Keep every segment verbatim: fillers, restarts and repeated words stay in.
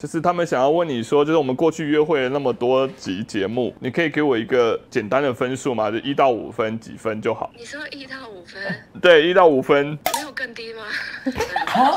就是他们想要问你说，就是我们过去约会了那么多集节目，你可以给我一个简单的分数吗？就一到五分，几分就好。 你说一到五分？ 对，一到五分。 没有更低吗？ 好。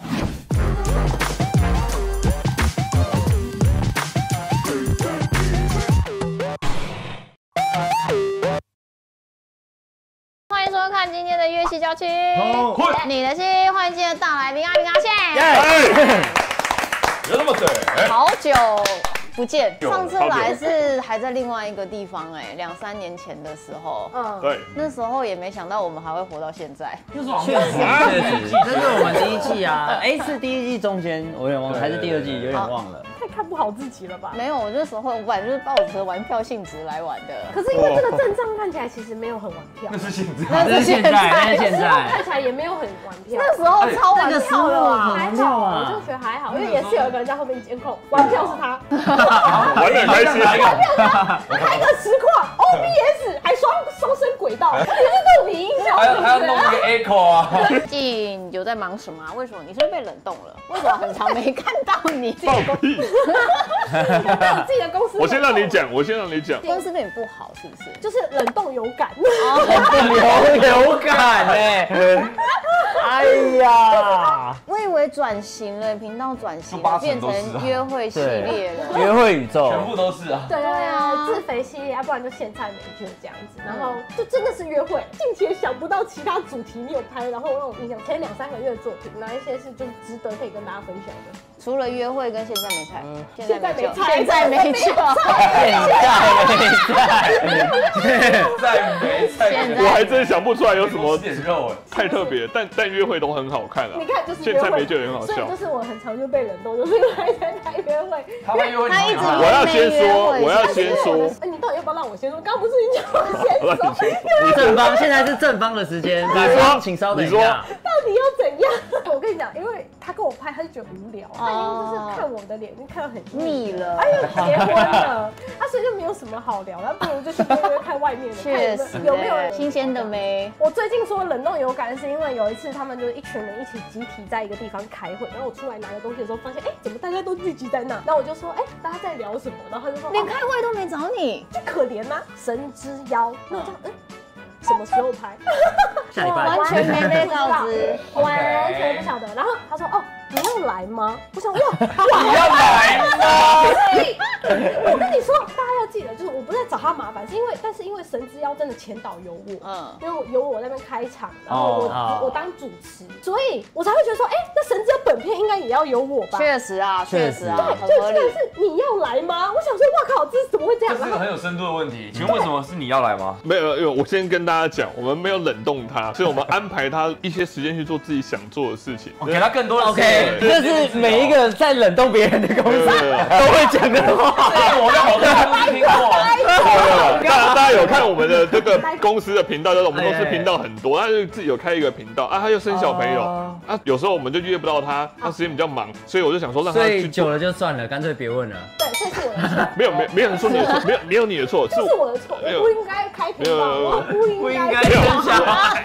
欢迎收看今天的乐器教区，你的心，欢迎今天的大来宾阿明阿宪。 有那么对？ 好久不见，上次来是还在另外一个地方哎，两三年前的时候， 嗯，对， 那时候也没想到我们还会活到现在。 确实确实，这是我们第一季啊，哎是第一季中间我有点忘了，还是第二季有点忘了。 太看不好自己了吧？ 没有，我那时候我本来就是抱着玩票性质来玩的。 可是因为这个阵仗看起来其实没有很玩票， 那是现在， 那是现在，那是现在， 看起来也没有很玩票。 那时候超玩票的啊， 还好啊，我就觉得还好，因为也是有一个人在后面监控，玩票是他， 玩得很开心， 玩票是他，开个实况 O B S 还双双生轨道，也是这种影响， 还要还要弄一个 echo 啊。 最近有在忙什么？为什么你是不是被冷冻了？为什么很长没看到你？ 放屁！ 有自己的公司， 我先让你讲，我先让你讲。 公司对你不好是不是？ 就是冷冻有感， 有有感哎！哎呀， 我以为转型了，频道转型了，变成约会系列了， 约会宇宙全部都是啊。 对啊，自肥系列，要不然就现菜美就是这样子，然后就真的是约会。近期也想不到其他主题你有拍，然后让我印象前两三个月的作品，哪一些是就是值得可以跟大家分享的？ 除了约会跟现在没菜， 现在没菜， 现在没菜， 现在没菜， 现在没菜， 我还真想不出来有什么点肉太特别，但但约会都很好看啊。 你看就是现在没就很好笑， 所以就是我很常就被冷冻，就是因为在拍约会。 他们约会， 他一直我要先说，我要先说， 你到底要不要让我先说？刚刚不是你叫我先说？ 你正方，现在是正方的时间，你说，请稍等一下。 到底要怎样？我跟你讲，因为他跟我拍，他就觉得无聊，他已经就是看我的脸，已经看到很腻了， 哎呦，结婚了，他所以就没有什么好聊，那不如就去约约看外面的， 确实有没有新鲜的没？ 我最近说冷冻有感，是因为有一次他们就是一群人一起集体在一个地方开会，然后我出来拿个东西的时候，发现哎，怎么大家都聚集在那？然后我就说哎，大家在聊什么？然后他就说连开会都没找你， 就可怜呐，神之妖。那我就嗯。什么时候拍？ 下礼拜完全没被告知， 完全不晓得。然后他说：“哦，你要来吗？”我想哇， 你要来吗？ 所以，我跟你说，大家要记得，就是我不是在找他麻烦，是因为，但是因为神之妖真的前导有我，嗯，因为有我那边开场，然后我、哦、我当主持，所以我才会觉得说，哎、欸，那神之妖本片应该也要有我吧？ 确实啊，确实啊， 对，就真的是你要来吗？我想说，哇靠，这是怎么会这样？ 这是个很有深度的问题。请问为什么是你要来吗？ 没有，因为我先跟大家讲，我们没有冷冻他，所以我们安排他一些时间去做自己想做的事情， 给他更多的 OK， 这是每一个在冷冻别人的公司都会讲的话。 我在好多公司听过。 大家大家有看我们的这个公司的频道，就是我们公司频道很多，他就自己有开一个频道啊，他又生小朋友啊，有时候我们就约不到他，他时间比较忙，所以我就想说让他去。 所以久了就算了，干脆别问了。 对，这是我的错。 没有没没有人说你的错，没有没有你的错， 这是我的错，我不应该开频道，我不应该生小孩。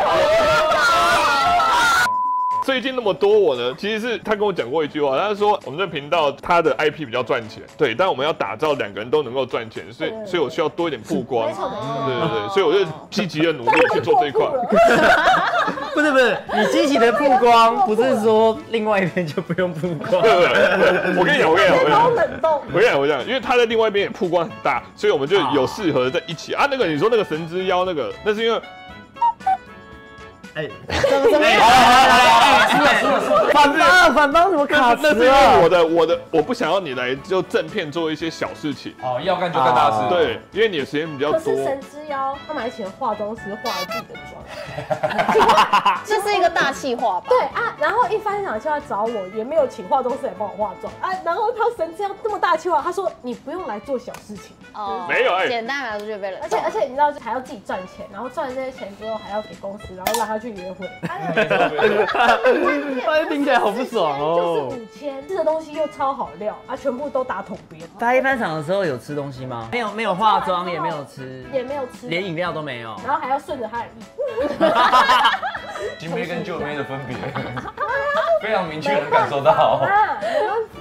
最近那么多我呢，其实是他跟我讲过一句话，他说我们这频道他的 I P 比较赚钱，对，但我们要打造两个人都能够赚钱，所以所以我需要多一点曝光，对对对，所以我就积极的努力去做这一块。 不是不是，你积极的曝光，不是说另外一边就不用曝光。 对对对，我跟你讲，我跟你讲，我跟你讲， 冷冻。 我跟你讲，我跟你讲，因为他在另外一边也曝光很大，所以我们就有适合在一起啊。那个你说那个神之妖那个，那是因为。 哎， 怎么怎么样？ 反方反方怎么卡词了？ 那是因为我的我的我不想要你来就正片做一些小事情哦，要干就干大事。 对，因为你的时间比较多。 可是神之妖他们还请化妆师化了自己的妆， 这是一个大气化吧？ 对啊，然后一翻场就要找我，也没有请化妆师来帮我化妆啊。然后他神之妖这么大气化，他说你不用来做小事情。 哦， 没有哎， 简单来说就被冷冻。 而且而且你知道还要自己赚钱，然后赚了这些钱之后还要给公司，然后让他去约会。 他听起来好不爽哦。 就是五千，吃的东西又超好料啊，全部都打桶边。 他一翻场的时候有吃东西吗？没有，没有化妆，也没有吃， 也没有吃， 连饮料都没有。 然后还要顺着他的意。 新妹跟旧妹的分别，非常明确的感受到。 啊，没办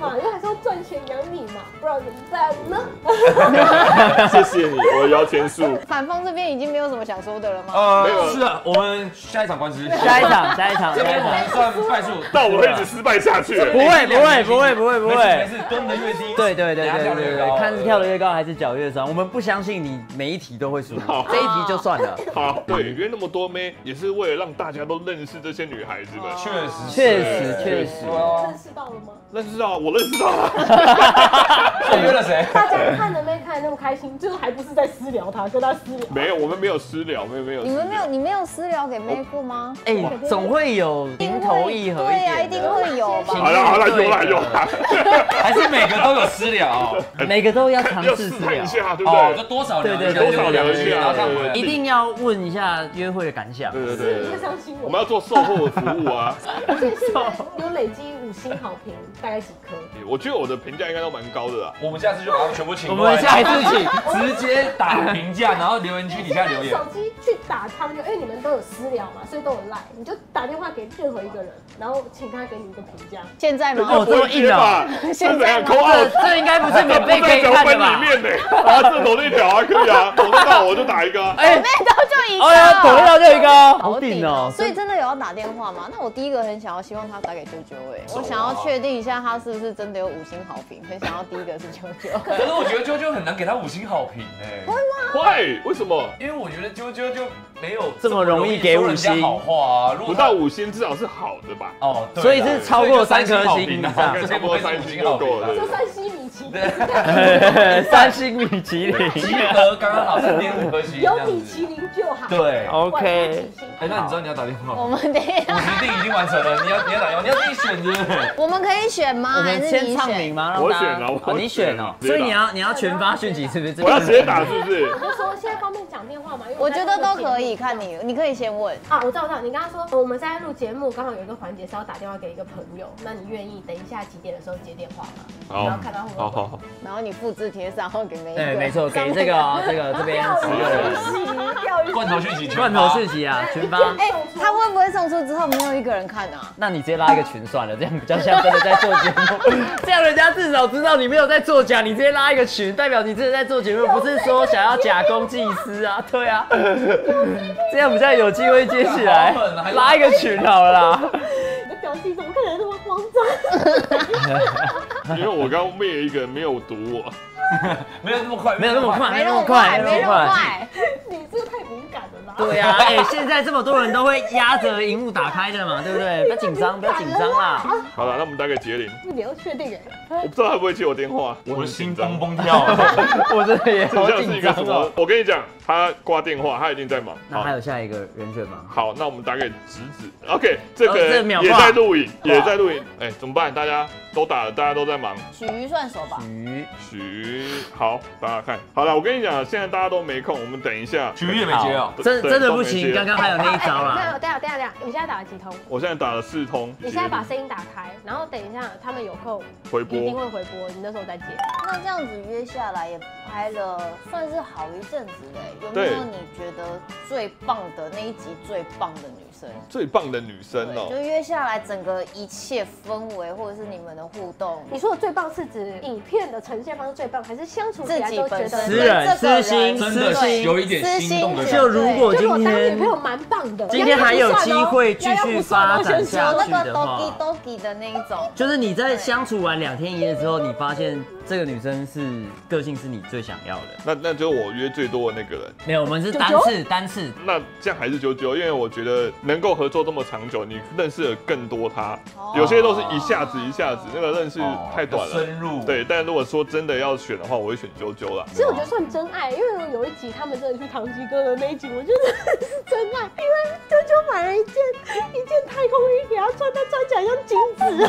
嘛，因为还是要赚钱养你嘛，不然怎么办呢？ 谢谢你，我摇钱树。 反方这边已经没有什么想说的了吗？ 呃，是的，我们下一场官司， 下一场，下一场， 这边我们算败诉， 但我会一直失败下去。 不会，不会，不会，不会，不会， 没事，蹲的越低， 对对对对对对，看是跳得越高还是脚越酸，我们不相信你每一题都会输，这一题就算了。 好，对，约那么多妹也是为了让大家都认识这些女孩子们。 确实， 确实，确实。 认识到了吗？ 认识到，我认识到了。 谁约了谁？ 大家看了妹看得那么开心，最后还不是在私聊他，跟他私聊。 没有，我们没有私聊，没有没有。 你们没有，你没有私聊给妹过吗？ 哎，总会有情投意合一点。 对呀，一定会有吧。 好了好了，有了有了。 还是每个都有私聊， 每个都要尝试私聊一下，对不对？ 就多少对对多少聊一下， 一定要问一下约会的感想。 对对对， 会上新闻。 我们要做售后服务啊。 而且现在有累积五星好评，大概几颗？ 我觉得我的评价应该都蛮高的啦。 我们下次就把他们全部请我过来， 们下一次请直接打评价，然后留言区底下留言。 手机去打他们，因为你们都有私聊嘛，所以都有赖，你就打电话给任何一个人，然后请他给你一个评价。 现在吗？ 哦，这么硬啊！ 现在吗？ 这这应该不是免费可以看的吧？ 里面呢，啊，这抖那条啊，可以啊，抖得到我就打一个。 哎，那都就一个。 哎呀，抖得到就一个，好顶哦！ 所以真的有要打电话吗？那我第一个很想要希望他打给啾啾哎，我想要确定一下他是不是真的有五星好评，很想要第一个是啾啾。 可是我觉得啾啾很难给他五星好评哎。 会吗？ 会，为什么？ 因为我觉得啾啾就没有这么容易给五星好话啊， 不到五星至少是好的吧？ 哦，对， 所以是超过三颗星以上， 超过三星就够了。 就三星米其林， 三星米其林， 及格刚刚好三点五颗星， 有米其林就好。 对 ，OK。 哎，那你知道你要打电话吗？ 我们等一下， 五十定已经完成了，你要你要打电话，你要自己选是不是？ 我们可以选吗？ 我还是们先唱你选名吗？ 我选啊， 哦，你选哦。所以你要你要全发讯息是不是？ 我要直接打是不是？ 我就说现在方便讲电话吗？因为我觉得都可以，看你，你可以先问。 啊，我知道，我知道，你刚刚说我们在录节目，刚好有一个环节是要打电话给一个朋友，那你愿意等一下几点的时候接电话吗？ 好， 然后看他会不会。 好好好。 然后你复制贴上，然后给每一个。 对，没错，给这个哦，这个这边十个人。 罐头讯息， 罐头讯息啊，群发。 哎，他会不会送出之后没有一个人看啊？ 那你直接拉一个群算了，这样比较像真的在做节目，这样人家至少知道你没有在作假。你直接拉一个群，代表你真的在做节目，不是说想要假公济私啊？对啊，这样比较有机会接起来。拉一个群好了啦。 你的表情怎么看起来那么慌张？ 因为我刚灭一个没有读我。 没有那么快， 没有那么快， 没那么快，没那么快。 你这个太敏感了啦。 对呀，哎，现在这么多人都会压着荧幕打开的嘛，对不对？不要紧张，不要紧张啦。 好了，那我们打给杰林。 你要确定哎？ 我不知道他会不会接我电话， 我的心蹦蹦跳， 我真的也好像是紧张哦。 我跟你讲，他挂电话，他一定在忙。 那还有下一个人选吗？ 好，那我们打给侄子。OK， 这个也在录影，也在录影。哎，怎么办？大家都打了，大家都在忙。 许瑜算手吧。 许许，好，大家看好了。我跟你讲，现在大家都没空，我们等一下。 许也没接哦， 真真的不行。刚刚还有那一招啦。 没有，等下等下等下，你现在打了几通？ 我现在打了四通。 你现在把声音打开，然后等一下他们有空回播， 一定会回播，你那时候再接。 那这样子约下来也拍了，算是好一阵子嘞。有没有你觉得最棒的那一集最棒的女生？ 最棒的女生哦， 就约下来整个一切氛围或者是你们的互动。 你说的最棒是指影片的呈现方式最棒，还是相处起来都觉得私人私心私心有一点心动的？ 就如果今天女朋友蛮棒的， 今天还有机会继续发展下去的话， 有那个 dogi dogi 的那一种， 就是你在相处完两天一夜之后，你发现这个女生是个性是你最想要的。 那那就是我约最多的那个人。 没有，我们是单次单次。 那这样还是啾啾，因为我觉得能够合作这么长久，你认识了更多他。有些都是一下子一下子，那个认识太短了。 深入。 对，但如果说真的要选的话，我会选啾啾啦。 其实我觉得算真爱，因为有一集他们真的去唐吉诃德那一集，我觉得是真爱，因为啾啾买了一件一件太空衣给他穿，他穿起来像金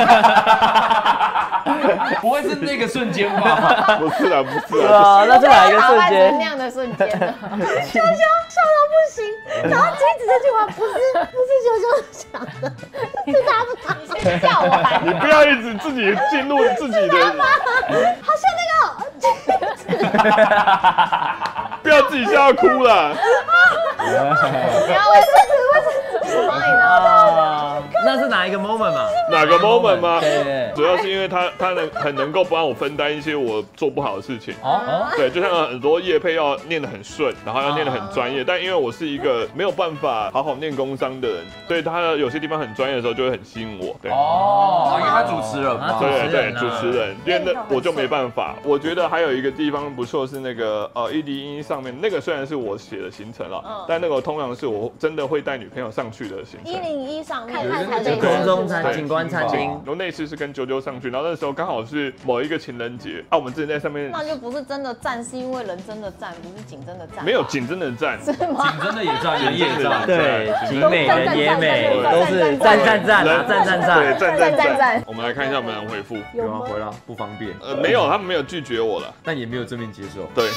子。不会是那个瞬间吧？ 不是啦，不是啦，那是哪一个瞬间？ 那样的瞬间呢？ 啾啾笑到不行，然后金子这句话不是不是啾啾讲的，是他们你先叫完。 你不要一直自己进入自己的， 好像那个， 不要自己笑到哭了。 不要为这次为这次，我帮你拿。 那是哪哪一个 moment 嘛？ 哪个 moment 吗？ 对， 主要是因为他他能很能够帮我分担一些我做不好的事情。 哦， 对，就像很多业配要念得很顺，然后要念得很专业，但因为我是一个没有办法好好念工商的人，所以他有些地方很专业的时候就会很吸引我。对， 哦，因为他主持人嘛， 对对，主持人，因为那我就没办法。我觉得还有一个地方不错是那个呃一零一上面那个虽然是我写的行程了，但那个通常是我真的会带女朋友上去的行程。 一零一上面空中餐景观餐厅， 然后那次是跟啾啾上去，然后那时候刚好是某一个情人节啊，我们之前在上面， 那就不是真的站，是因为人真的站，不是景真的站。 没有景真的站， 是吗？ 景真的也站，人也站， 对，景美人也美，都是站站站啊，站站站， 对，站站站站。我们来看一下我们的回复， 有吗？回了不方便， 呃，没有，他们没有拒绝我了， 但也没有正面接受。 对。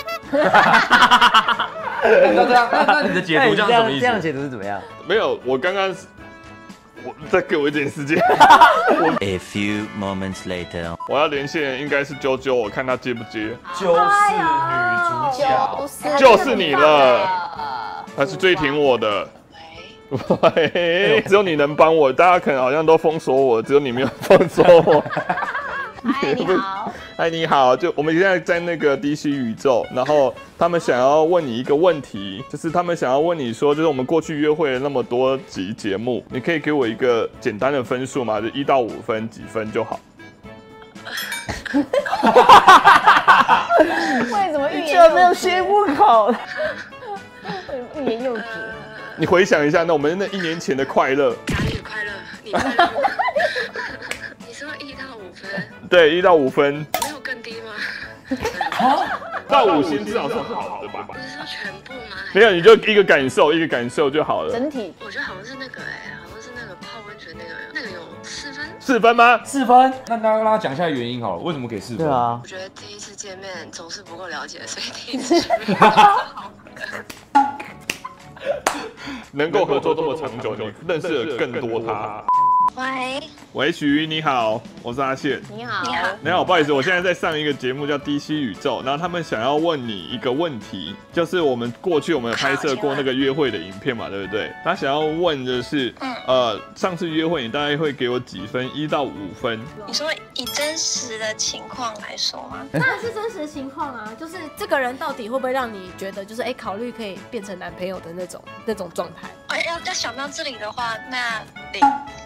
那这样，那那你的解读这样什么意思？ 这样解读是怎么样？ 没有，我刚刚。我再给我一点时间。 A few moments later， 我要连线应该是啾啾，我看他接不接。 就是女主角， 就是你了，他是最挺我的。喂，只有你能帮我，大家可能好像都封锁我，只有你没有封锁我。 嗨，你好。 嗨，你好。就我们现在在那个 D C 宇宙，然后他们想要问你一个问题，就是他们想要问你说，就是我们过去约会了那么多集节目，你可以给我一个简单的分数吗？就一到五分，几分就好。 为什么欲言又止？没有学不好。 欲言又止。 你回想一下，那我们那一年前的快乐。 哪里的快乐？你快乐吗？你说一到五分？ 对，一到五分。 没有更低吗？ 到五星至少是好的吧？ 不是说全部吗？ 没有，你就一个感受，一个感受就好了。 整体， 我觉得好像是那个哎、欸，好像是那个泡温泉那个，那个有四分。 四分吗？ 四分。那大家让他讲一下原因好了，为什么给四分？ 对啊， 我觉得第一次见面总是不够了解，所以第一次见面好的。 能够合作这么长久，你认识了更多他。 喂， 喂，许你好，我是阿宪。 你好， 你好， 你好，不好意思，我现在在上一个节目叫 D C 宇宙，然后他们想要问你一个问题，就是我们过去我们有拍摄过那个约会的影片嘛，对不对？他想要问的是，嗯、呃，上次约会你大概会给我几分？一到五分？ 你说以真实的情况来说吗？ 当然是真实的情况啊，就是这个人到底会不会让你觉得，就是哎、欸，考虑可以变成男朋友的那种那种状态。 哎，要要想到这里的话，那零。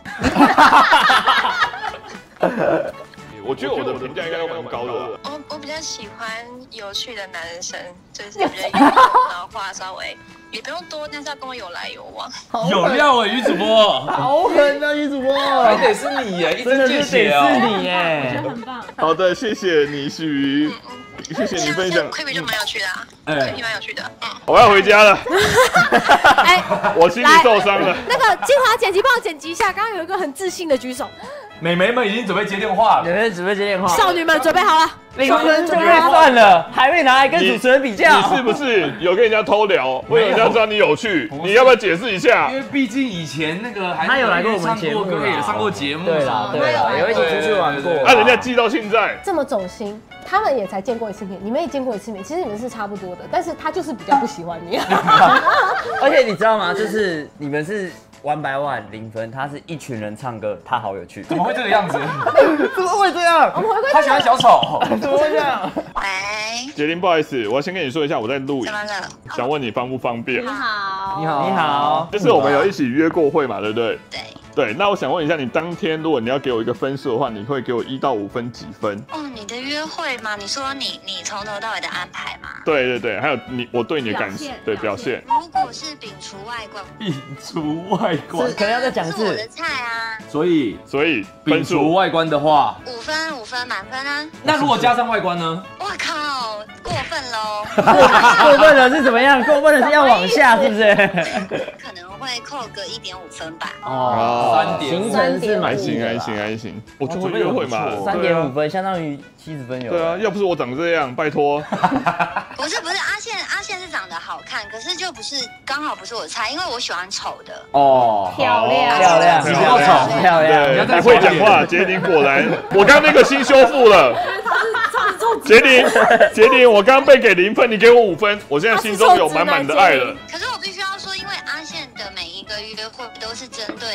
我觉得我的评价应该蛮高的。 我我比较喜欢有趣的男生，就是比较有，然后话稍微也不用多，但是要跟我有来有往。 有料哎，于主播， 好狠啊，于主播， 还得是你耶，一针见血哦， 是你耶， 很棒。 好的，谢谢你，许，谢谢你分享。 Q B 就蛮有趣的啊，哎 ，Q B 蛮有趣的。嗯， 我要回家了。 哎， 我心里受伤了。 那个精华剪辑，帮我剪辑一下。刚刚有一个很自信的举手。 美眉们已经准备接电话了， 美眉准备接电话， 少女们准备好了。 零分就被算了，还没拿来跟主持人比较。 你是不是有跟人家偷聊？为了人家知道你有趣，你要不要解释一下？ 因为毕竟以前那个他有来过我们节目， 也上过节目， 对啦，对啦，有一起出去玩过。 啊，人家记到现在这么走心，他们也才见过一次面，你们也见过一次面，其实你们是差不多的，但是他就是比较不喜欢你。 而且你知道吗？就是你们是。one by one 零分，他是一群人唱歌，他好有趣， 怎么会这个样子？ 怎么会这样？ 他喜欢小丑， 怎么会这样？ 喂， 杰林，不好意思，我要先跟你说一下，我在录影， 怎么了？ 想问你方不方便？ 你好， 你好，你好， 就是我们有一起约过会嘛，对不对？ 对。 对，那我想问一下，你当天如果你要给我一个分数的话，你会给我一到五分几分？ 哦，你的约会吗？你说你你从头到尾的安排吗？ 对对对，还有你我对你的感受，对表现。 如果是摒除外观， 摒除外观， 可能要再讲一次。 是我的菜啊。 所以所以摒除外观的话， 五分五分满分啊。 那如果加上外观呢？ 哇靠，过分喽！ 过分了是怎么样？过分了是要往下，是不是？ 可能会扣个一点五分吧。 哦， 三点行程是还行还行还行，我就会约会嘛， 三点五分相当于七十分有。 对啊，要不是我长这样，拜托。 不是不是，阿宪阿宪是长得好看，可是就不是刚好不是我的菜，因为我喜欢丑的。 哦， 漂亮漂亮， 你不要丑， 漂亮， 你会讲话，杰林果然，我刚那个新修复了。杰林，杰林，我刚被给零分，你给我五分，我现在心中有满满的爱了。 可是我必须要说，因为阿宪的每一个约会都是针对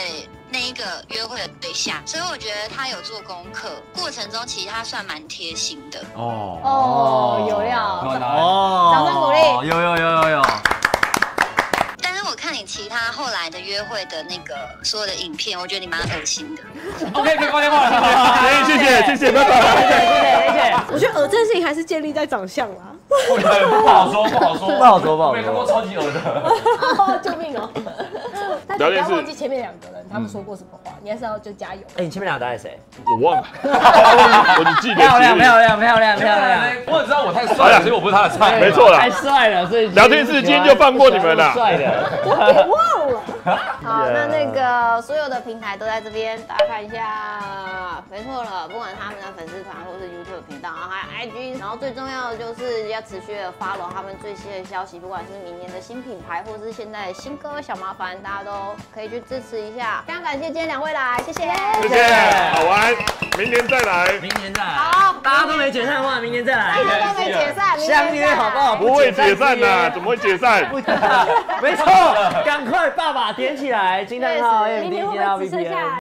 那一个约会的对象，所以我觉得他有做功课，过程中其实他算蛮贴心的。 哦哦，有料， 哦， 掌声鼓励， 有有有有有。 但是我看你其他后来的约会的那个所有的影片，我觉得你蛮恶心的。 OK， 可以挂电话了， 谢谢谢谢，拜拜， 谢谢谢谢。 我觉得恶这件事情还是建立在长相啦。 不好说，不好说， 不好说，不好说。 没看过超级恶的。 救命哦！但你不要忘记前面两个人他们说过什么话，你还是要就加油。 哎，你前面两个打给谁？ 我忘了，我只记得漂亮漂亮漂亮漂亮。 我只知道我太帅了，所以我不是他的菜。 没错啦， 太帅了，所以聊天室今天就放过你们了。 帅的， 我给忘了。 好，那那个所有的平台都在这边，大家看一下。没错了，不管他们的粉丝团或是 YouTube 频道，然后还有 I G， 然后最重要的就是要持续的 follow 他们最新的消息，不管是明年的新品牌，或是现在的新歌小麻烦，大家都可以去支持一下。非常感谢今天两位来，谢谢， 谢谢，好玩，明年再来， 明年再来。 好， 大家都没解散的话，明年再来。 大家都没解散， 相约好不好？ 不会解散的，怎么会解散？ 没错，赶快爸爸点起来，惊叹号 M D 惊叹号 V P N。